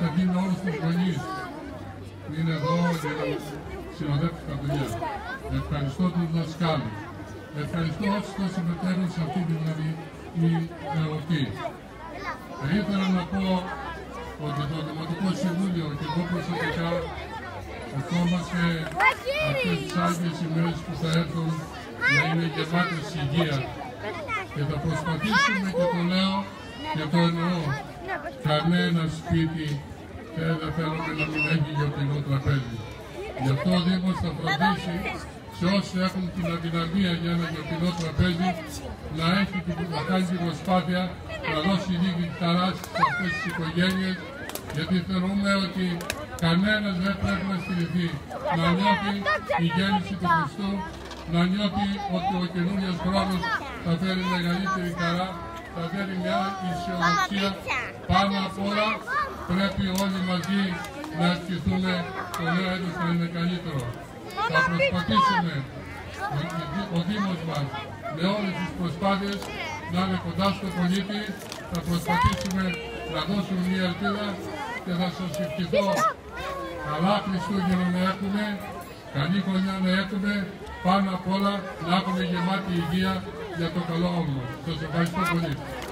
κατευθύνω όλους τους γονείς που είναι εδώ για να συνοδεύσουν τα παιδιά. Ευχαριστώ τους δασκάλους. Ευχαριστώ όσους θα συμμετέχουν σε αυτή την εορτή. Θα ήθελα να πω ότι το Δημοτικό Συμβούλιο και εγώ προσωπικά ευχόμαστε αυτές τις άγιες ημέρες που θα έρθουν να είναι γεμάτες υγεία και θα προσπαθήσουμε, και το λέω και το εννοώ, κανένα σπίτι δεν θέλουμε να μην έχει γιορτινό τραπέζι. Γι' αυτό ο Δήμος θα φροντίσει σε όσοι έχουν την αδυναμία για ένα γιορτινό τραπέζι να κάνει την προσπάθεια να δώσει λίγη χαρά σε αυτές τις οικογένειες, γιατί θεωρούμε ότι κανένας δεν πρέπει να στηριχθεί, να νιώθει η γέννηση του Χριστού, να νιώθει ότι ο καινούριος χρόνος θα φέρει μεγαλύτερη χαρά, θα φέρει μια αισιοδοξία. Πάνω απ' όλα πρέπει όλοι μαζί να ευχηθούμε το νέο έτος να είναι καλύτερο. Θα προσπαθήσουμε ο Δήμος μας με όλες τις προσπάθειες να είναι κοντά στο πολίτη, θα προσπαθήσουμε να δώσουμε μια ελπίδα και θα σας ευχηθώ καλά Χριστούγεννα να έχουμε, καλή χρονιά να έχουμε, πάνω απ' όλα να έχουμε γεμάτη υγεία για το καλό μας. Σας ευχαριστώ πολύ.